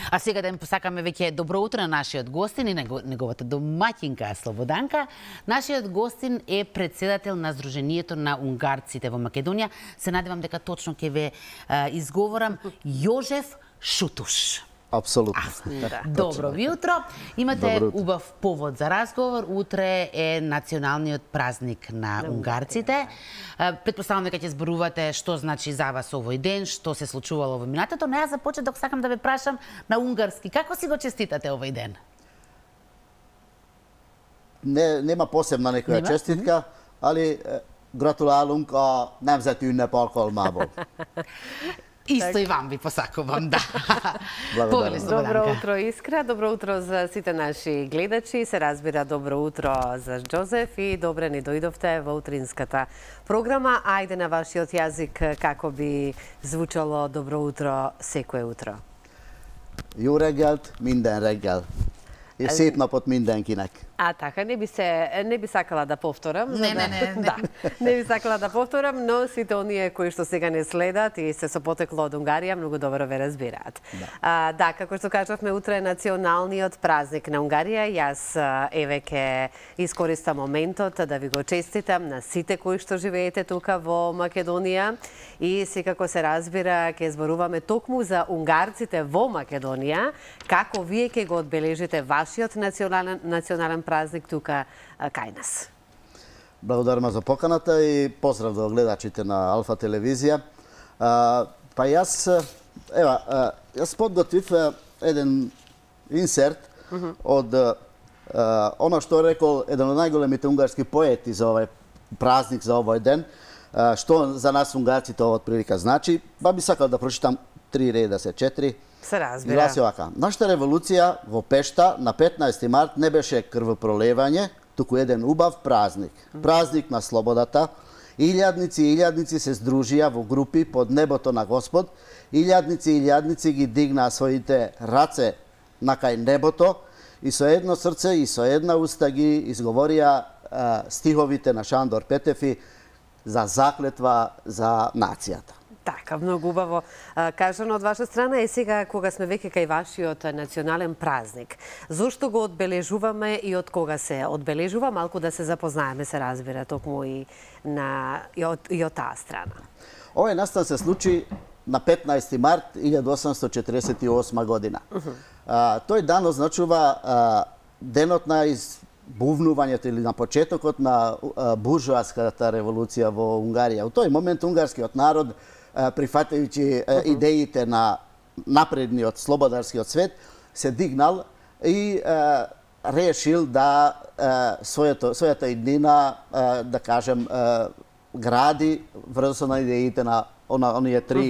А сега да им посакаме веќе добро утро на нашиот гостин и неговата домаќинка Слободанка. Нашиот гостин е председател на Сдруженијето на унгарците во Македонија. Се надевам дека точно ќе ве изговорам, Јожеф Шутуш. Апсолутно. Добро утро. Имате убав повод за разговор. Утре е националниот празник на унгарците. Предпоставам дека ќе зборувате што значи за вас овој ден, што се случувало во минатото, но јас за почеток сакам да ве прашам на унгарски. Како си го честитате овој ден? Nема posebna neka čestitka, ali gratulálunk a Nemzeti Ünnep alkalmából. Исто и вам ви посакувам, да. Добро утро, Искра. Добро утро за сите наши гледачи. Се разбира, добро утро за Џозеф и добре ни дојдовте во утринската програма. Ајде на вашиот јазик како би звучало добро утро секое утро. Jó reggelt, minden reggel. És szép napot mindenkinek. Така, не би сакала да повторам. Не. Не би сакала да повторам, но сите оние кои што сега не следат и се со потекло од Унгарија, многу добро ве разбираат. Да, како што кажавме, утре е националниот празник на Унгарија. Јас еве ќе искористам моментот да ви го честитам на сите кои што живеете тука во Македонија и секако се разбира, ќе зборуваме токму за унгарците во Македонија, како вие ќе го одбележите вашиот национален празник тука кај нас. Благодарам за поканата и поздрав до гледачите на Алфа телевизија. Па јас подготвив еден инсерт од оно што рекол еден од најголемите унгарски поети за овој празник, за овој ден, што за нас унгарците ова прилика значи. Па би сакал да прочитам 3 реда се 4. Се разбира. Гласи овака. Нашата револуција во Пешта на 15 март не беше крвопролевање, туку еден убав празник. Празник на слободата. Илјадници и илјадници се здружија во групи под небото на Господ. Илјадници и илјадници ги дигнаа своите раце накај небото и со едно срце и со една уста ги изговорија стиховите на Шандор Петефи за заклетва за нацијата. Така, многу убаво кажано од ваша страна. И сега, кога сме веќе кај вашиот национален празник, зошто го одбележуваме и од кога се одбележува? Малку да се запознаеме, се разбира, токму и од таа страна. Овој настан се случи на 15 март 1848 година. Тој дан означува денот на избувнувањето или на почетокот на буржоаската револуција во Унгарија. У тој момент унгарскиот народ, прифатајќи идеите на напредниот слободарскиот свет, се дигнал и решил да својата иднина, да кажем, гради врз на идеите на оние три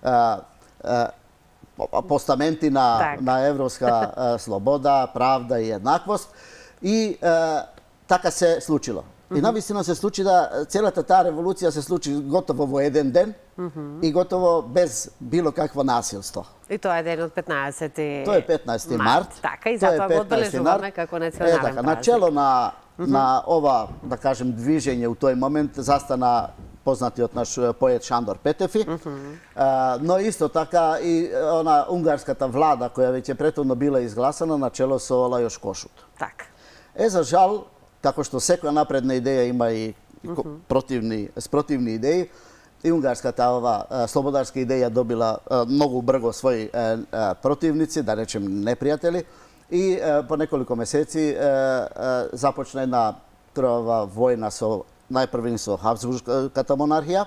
постаменти на европска слобода, правда и еднаквост. И така се случило. И навистина се случи да целата таа револуција се случи готово во еден ден и готово без било какво насилство. И тоа е денот 15 Тоа е 15 март. Така, и затоа го одбележуваме како национален празник. Начело на ова, да кажем, движење у тој момент застана познатиот наш поет Шандор Петефи, но исто така и она унгарската влада која веќе претhodно била изгласана начело со Лајош Кошут. Така. За жал, како што секоја напредна идеја има и спротивни идеи, и унгарската ова слободарска идеја добила многу брзо своји противници, да речем непријатели, и по неколку месеци започна една крвава војна најпрвен со Хабсбургската монархија.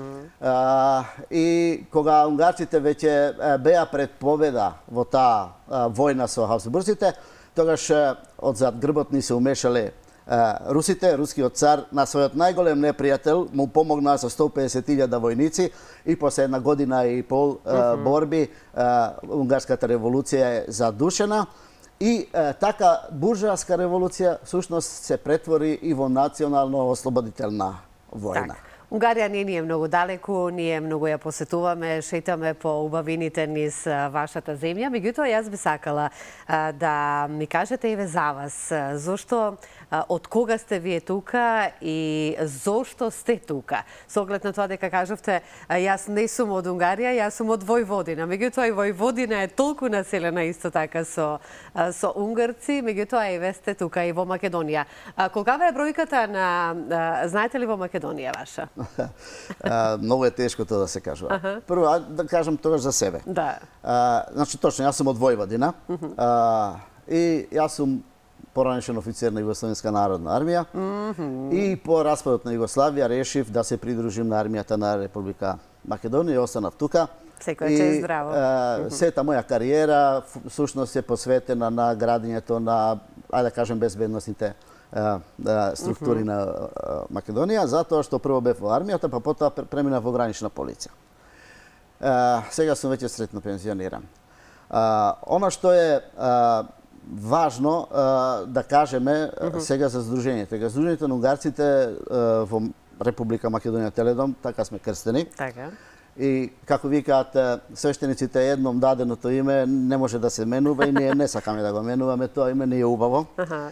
И кога унгарците веќе беа пред победа во таа војна со Хабсбургците, тогаш одзад грбот ни се умешале русите, рускиот цар на својот најголем непријател му помогнаа со 150.000 војници и после една година и пол борби унгарската револуција е задушена и така буржоаска револуција всушност се претвори и во национално ослободителна војна. Унгарија не ни е многу далеку, ние многу ја посетуваме, шетаме по убавините низ вашата земја. Меѓутоа, јас би сакала да ми кажете еве за вас, зошто, од кога сте вие тука и зошто сте тука? Со оглед на тоа дека кажавте, јас не сум од Унгарија, јас сум од Војводина. Меѓутоа, и Војводина е толку населена исто така со унгарци, меѓутоа еве сте тука и во Македонија. Колкава е бројката на, знаете ли во Македонија ваша? Многу е тешко тоа да се кажува. Прво, да кажам тогаш за себе. Да. Значи, точно, јас сум од Војводина и јас сум поранешен офицер на Југословенска народна армија и по распадот на Југославија решив да се придружим на армијата на Република Македонија и останав тука. Секој е здраво. Сета моја кариера всушност е посветена на градењето на, ајде да кажем, безбедносните структури на Македонија, затоа што прво бев во армијата, па потоа преминав во гранична полиција. Сега сум веќе сретно пензиониран. Она што е важно да кажеме сега за Сдруженијето. Сдруженијето на унгарците во Република Македонија Теледом, така сме крстени. Така. И како викаат свештениците, едном даденото име не може да се менува и ние не сакаме да го менуваме, тоа име не е убаво.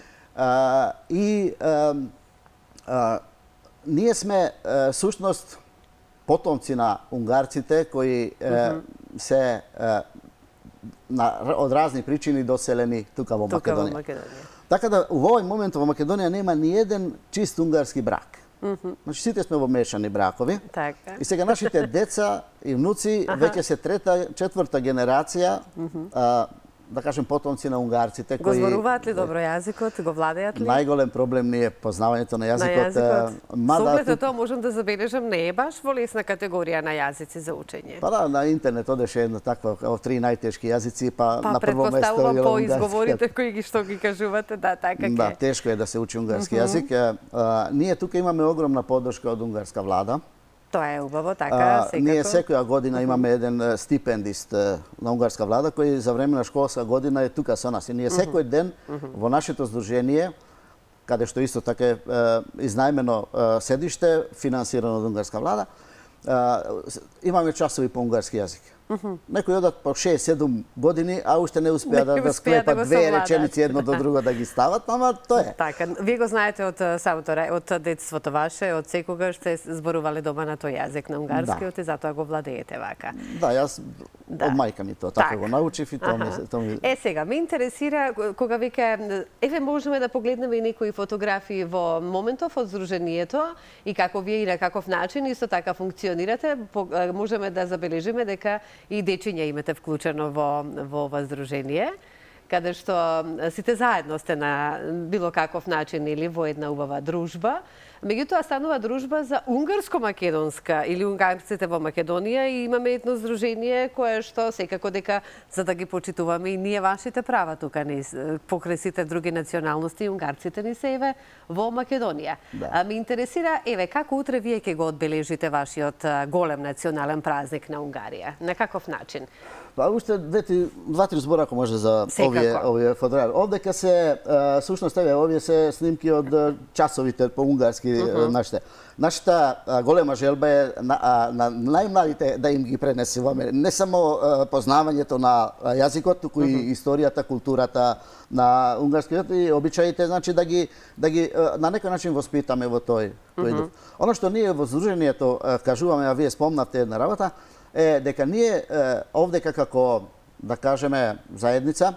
Ние сме сушност потомци на унгарците кои се од разни причини доселени тука во Македонија. Така да во овој момент во Македонија нема ни еден чист унгарски брак. Значи сите сме во мешани бракови. Така. И сега нашите деца и внуци веќе се трета, четврта генерација, да кажем, потомци на унгарците кои... Го зборуваат ли добро јазикот? Го владеат ли? Најголем проблем ни е познавањето на јазикот. Со оглед на тоа можам да забележам, не е баш во лесна категорија на јазици за учење. Па да, на интернет одеше една таква, три најтешки јазици, па на прво место е предпоставувам по унгарски. изговорите кои ги што ги кажувате, да, така ке. Да, тешко е да се учи унгарски јазик. Ние тука имаме огромна поддршка од унгарска влада. Тоа е убаво, така, секако. Ние секоја година имаме еден стипендист на унгарска влада кој за време на школска година е тука со нас. И ние секој ден во нашето здружение, каде што исто така е изнајмено седиште, финансирано од унгарска влада, имаме часови по унгарски јазик. Некои одат по 6-7 години, а уште не успеа да склепат две реченици едно до друго да ги стават, ама тоа е. Така, вие го знаете од самото од детството ваше, од секогаш сте зборувале дома на тој јазик на унгарскиот и затоа го владеете вака. Да, јас од мајка ми тоа, така го научив и тоа ми... Сега, ме интересира кога вика, еве можеме да погледнеме и некои фотографии во моментов од Сдруженијето и како вие и на каков начин исто така функционирате, можеме да забележиме дека и дечиња имате вклучено во ова здружение, каде што сите заедно сте на било каков начин или во една убава дружба. Меѓутоа станува дружба за унгарско-македонска или унгарците во Македонија и имаме едно здружение кое што секако дека за да ги почитуваме и ние вашите права тука покрај сите други националности и унгарците ни се еве во Македонија. Ме интересира еве како утре вие ќе го одбележите вашиот голем национален празник на Унгарија. На каков начин? Па уште два-три збора ако може за овие фотографии. Овдека се сушност еве овие се снимки од часовите по унгарски нашите. Нашата голема желба е на најмладите да им ги пренесуваме не само познавањето на јазикот, туку и историјата, културата на унгарскиот и обичаите, значи да ги на некој начин воспитаме во тој дух. Оно што ние во здруженијето кажуваме, а вие спомнавте една работа, е дека ние овдека како, да кажеме, заедница,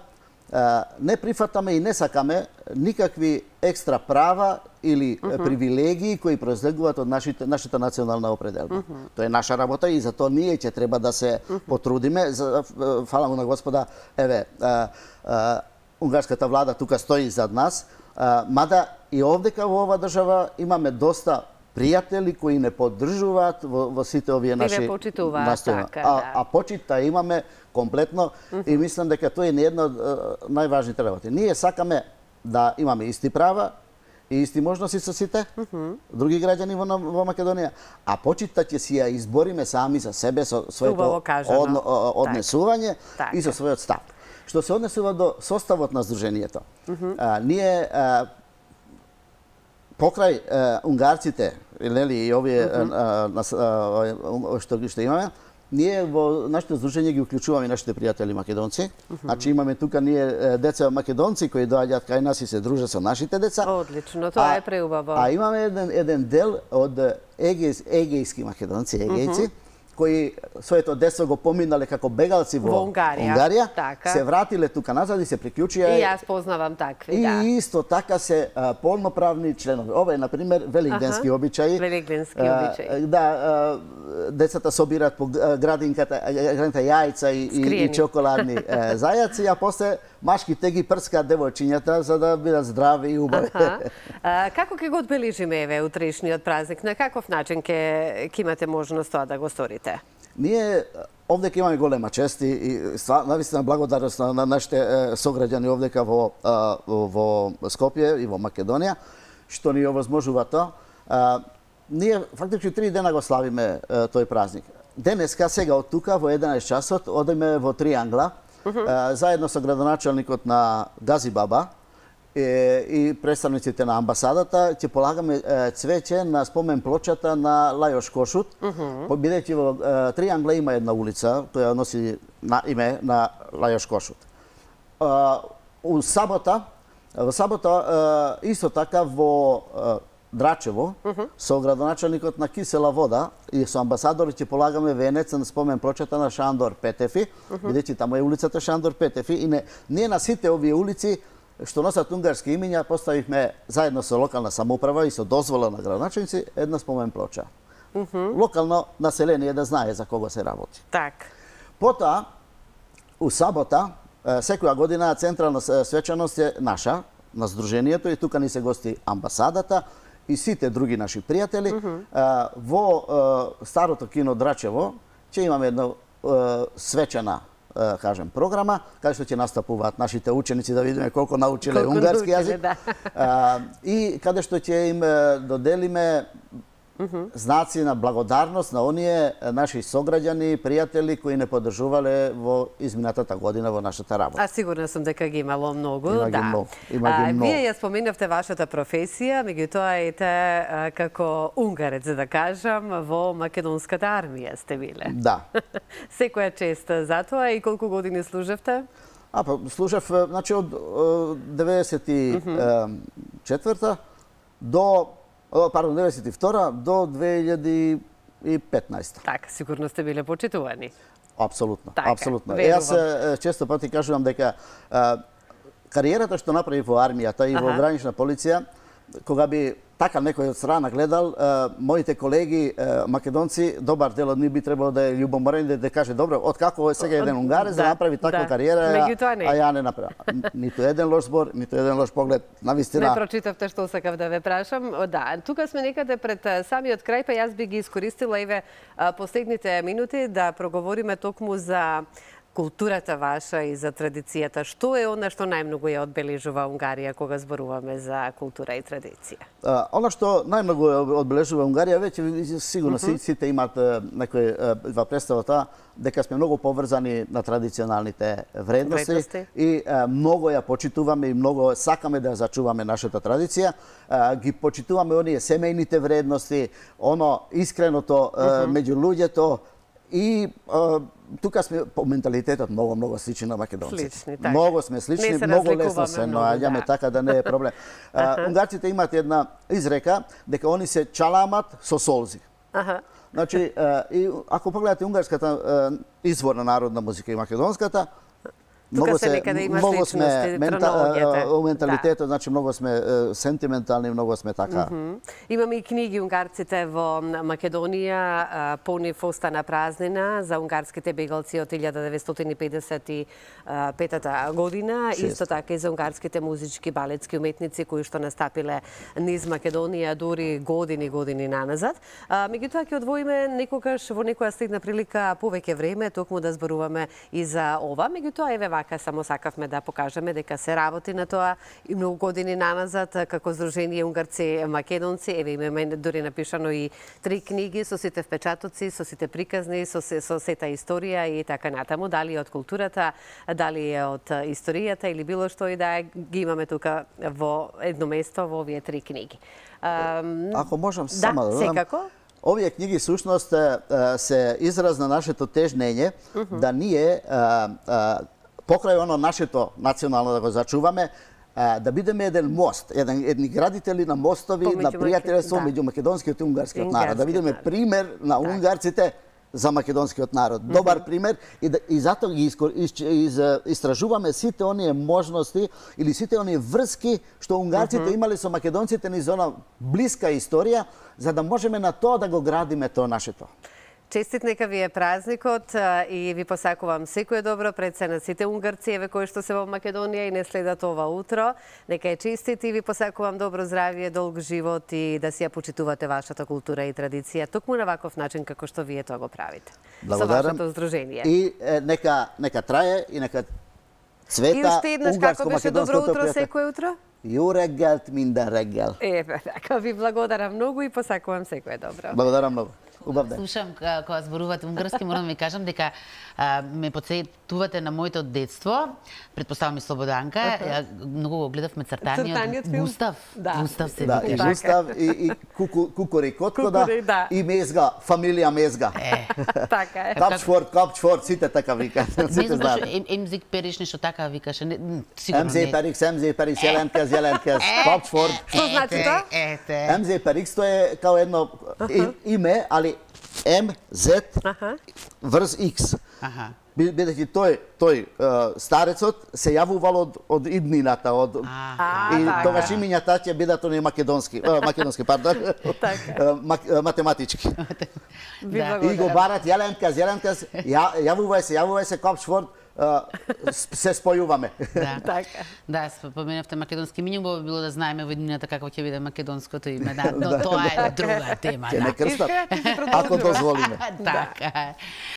не прифатаме и не сакаме никакви екстра права или привилегии кои произлегуваат од нашата национална определба. Тоа е наша работа и затоа ние ќе треба да се потрудиме. Фала му на Господа, еве, унгарската влада тука стои зад нас, мада и овдека во ова држава имаме доста пријатели кои не поддржуваат во сите овие наши настојања. А почита имаме комплетно и мислам дека тоа е една од најважните работи. Ние сакаме да имаме исти права и исти можности со сите други граѓани во Македонија, а почита ќе си ја избориме сами за себе со своето однесување и со својот став. Што се однесува до составот на здруженијето. Ние покрај унгарците, и овие што имаме, ние во нашето здружење ги уклучуваме нашите пријатели македонци. Значи имаме тука ние деца македонци кои доаѓаат кај нас и се дружат со нашите деца. Одлично, тоа е преубаво. А имаме еден дел од егејски македонци, егејци, кои своето детство го поминале како бегалци во Унгарија, се вратиле тука назад и се приклучија. И јас познавам такви, да. И исто така се полноправни членови. Ова е, например, великденски обичаи. Великденски обичаи. Да, децата собираат по градинката јајца и чоколадни зајаци, а после машките ги прскаат девојчињата за да бидат здрави и убави. Како ќе го одбележиме еве утрешниот празник? На каков начин ќе имате можност тоа да го сторите? Ние овде ќе имаме голема чест и навистина благодарност на нашите сограѓани овдека во Скопје и во Македонија, што ни овозможува тоа. Ние фактички 3 дена го славиме тој празник. Денеска, сега од тука, во 11 часот, одиме во Триангла, заедно со градоначалникот на Газибаба и представниците на амбасадата, ќе полагаме цвеќе на спомен плочата на Лајош Кошут, бидејќи во Триангла има една улица, која носи име на Лајош Кошут. Во сабота, исто така во Драчево, со градоначалникот на Кисела вода и со амбасадорите полагаме венец на спомен плочата на Шандор Петефи, бидејќи таму е улицата Шандор Петефи и ние на сите овие улици што носат унгарски имиња поставивме заедно со локална самоуправа и со дозвола на градоначалници една спомен плоча. Локално население да знае за кого се работи. Так. Потоа, у сабота, секоја година централна свечаност е наша, на Сдруженијето, и тука ни се гости амбасадата и сите други наши пријатели. Во старото кино Драчево ќе имаме една свечана програма, каде што ќе настапуваат нашите ученици да видиме колку научиле унгарски јазик. И каде што ќе им доделиме знаци на благодарност на оние наши сограѓани, пријатели кои не поддржувале во изминатата година во нашата работа. А сигурна сум дека ги имало многу, Има ги многу. Вие ја споменавте вашата професија, меѓутоа ете како унгарец, да кажам, во македонската армија сте биле. Да. Секоја чест за тоа и колку години служевте? Служев, значи од 94-та до 92 до 2015. Така, сигурно сте биле почитувани. Апсолутно, апсолутно. Јас често пати кажувам дека кариерата што направи во армијата и во гранична полиција, кога би така некој од страна гледал, моите колеги македонци, добар дел од нив би требало да е љубоморен да каже добро, откако е сега еден унгарец да направи таква кариера, а ја не направи. Ниту еден лош збор, ниту еден лош поглед, навистина. Не прочитавте што сакав да ве прашам. Да, тука сме некаде пред самиот крај, па јас би ги искористила еве последните минути да проговориме токму за културата ваша и за традицијата. Што е она што најмногу ја одбележува Унгарија кога зборуваме за култура и традиција? Она што најмногу ја одбележува Унгарија, веќе сигурно сите имаат некој во представата дека сме многу поврзани на традиционалните вредности и многу ја почитуваме и многу сакаме да ја зачуваме нашата традиција. Ги почитуваме оние семејните вредности, оно искреното меѓу луѓето и тука сме по менталитетот многу слични на македонците. Многу сме слични, многу лесно се наоѓаме, така да не е проблем. Унгарците имаат една изрека дека они се чаламат со солзи. Значи, и ако погледате унгарската изворна народна музика и македонската, тука се некаде има сличности, менталитетот, значи многу сме сентиментални, многу сме така. Имаме и книги унгарците во Македонија, по нив остана празнина за унгарските бегалци од 1955 година, исто така и за унгарските музички балетски уметници кои што настапиле низ Македонија дури години наназад. Меѓутоа ќе одвоиме некогаш во некоја следна прилика повеќе време токму да зборуваме и за ова. Меѓутоа еве вака само сакавме да покажеме дека се работи на тоа и многу години наназад како Сдружение унгарци македонци. Еве имаме дури напишано и 3 книги со сите впечатоци, со сите приказни, со сета историја и така натаму. Дали од културата, дали е од историјата или било што и да е, ги имаме тука во едно место во овие 3 книги. Ако можам само да додам. секако. Овие книги всушност се израз на нашето тежнење да ние покрај оно нашето национално да го зачуваме, да бидеме еден мост, едни градители на мостови, на пријателство меѓу македонскиот и унгарскиот народ. Да бидеме пример на унгарците за македонскиот народ. Добар пример и затоа ги истражуваме сите оние можности или сите оние врски што унгарците имале со македонците низ она блиска историја, за да можеме на тоа да го градиме тоа нашето. Честит нека ви е празникот и ви посакувам секое добро пред се на сите унгарци еве кои што се во Македонија и не следат ова утро. Нека е честит и ви посакувам добро здравје, долг живот и да си ја почитувате вашата култура и традиција токму на ваков начин како што вие тоа го правите. Благодарам. Со вашето здружение. И нека трае и нека цвета. И уште еднаш како беше добро утро секое утро? Jú reggelt, minden reggel. Еве, така ви благодарам многу и посакувам секое добро. Благодарам многу. Убав ден. Слушам кога зборувате унгарски, морам да ви кажам дека ме потсетувате на моето детство. Предпоставам и Слободанка. Многу го гледавме цртаниот Густав. Густав се Да, и Густав и Кукури Котко, и Мезга, фамилија Мезга. Така е. Капчфорд, сите така викаат. Сите знаат. Емзик Периш нешто така викаше. Сигурно МЗ Перикс, Јеленкес, Капчфорд. Што значи тоа? МЗ Перикс тоа е као едно име, али МЗ врз X. Бидејќи тој старецот се јавувал од иднината, и тогаш имињата ќе бидат оние македонски, математички. И го барат Јеленкес, јавувај се Капчфорд, се спојуваме. Да, споменавте македонски имиња, убаво би било да знаеме во иднината како ќе биде македонското име, но тоа е друга тема. Ќе не крстат, ако дозволиме. Така е.